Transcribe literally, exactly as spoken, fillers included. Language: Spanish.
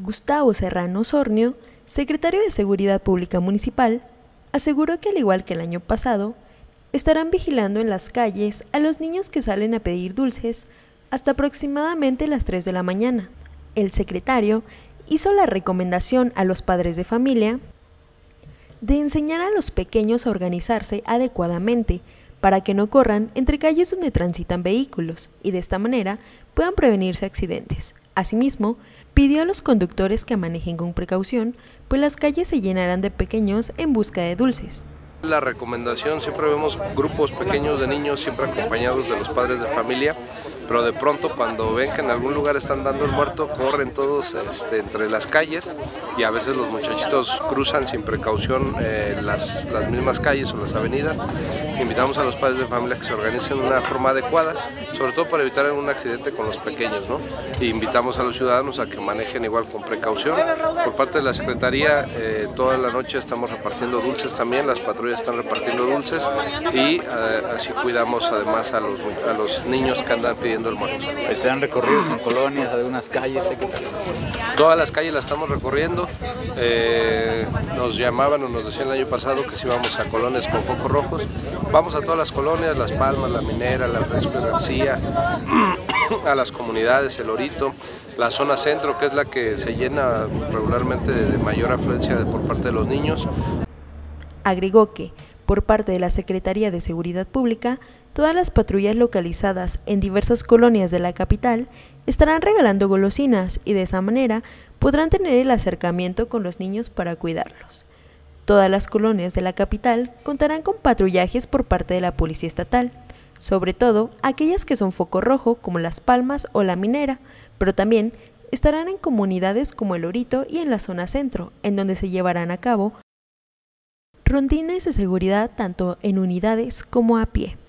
Gustavo Serrano Sornio, secretario de Seguridad Pública Municipal, aseguró que al igual que el año pasado, estarán vigilando en las calles a los niños que salen a pedir dulces hasta aproximadamente las tres de la mañana. El secretario hizo la recomendación a los padres de familia de enseñar a los pequeños a organizarse adecuadamente para que no corran entre calles donde transitan vehículos y de esta manera puedan prevenirse accidentes. Asimismo, pidió a los conductores que manejen con precaución, pues las calles se llenarán de pequeños en busca de dulces. La recomendación, siempre vemos grupos pequeños de niños, siempre acompañados de los padres de familia, pero de pronto cuando ven que en algún lugar están dando el muerto, corren todos este, entre las calles y a veces los muchachitos cruzan sin precaución eh, las, las mismas calles o las avenidas. Invitamos a los padres de familia que se organicen de una forma adecuada, sobre todo para evitar un accidente con los pequeños, ¿no? Y invitamos a los ciudadanos a que manejen igual con precaución. Por parte de la Secretaría, eh, toda la noche estamos repartiendo dulces también, las patrullas están repartiendo dulces y eh, así cuidamos además a los, a los niños que andan pidiendo el muerto. ¿Se dan recorridos en colonias, algunas calles? Todas las calles las estamos recorriendo. Eh, nos llamaban o nos decían el año pasado que si íbamos a colonias con focos rojos. Vamos a todas las colonias, Las Palmas, La Minera, La Francisco García, a las comunidades, El Orito, la zona centro, que es la que se llena regularmente de mayor afluencia por parte de los niños. Agregó que, por parte de la Secretaría de Seguridad Pública, todas las patrullas localizadas en diversas colonias de la capital estarán regalando golosinas y de esa manera podrán tener el acercamiento con los niños para cuidarlos. Todas las colonias de la capital contarán con patrullajes por parte de la Policía Estatal, sobre todo aquellas que son foco rojo como Las Palmas o La Minera, pero también estarán en comunidades como El Orito y en la zona centro, en donde se llevarán a cabo rondines de seguridad tanto en unidades como a pie.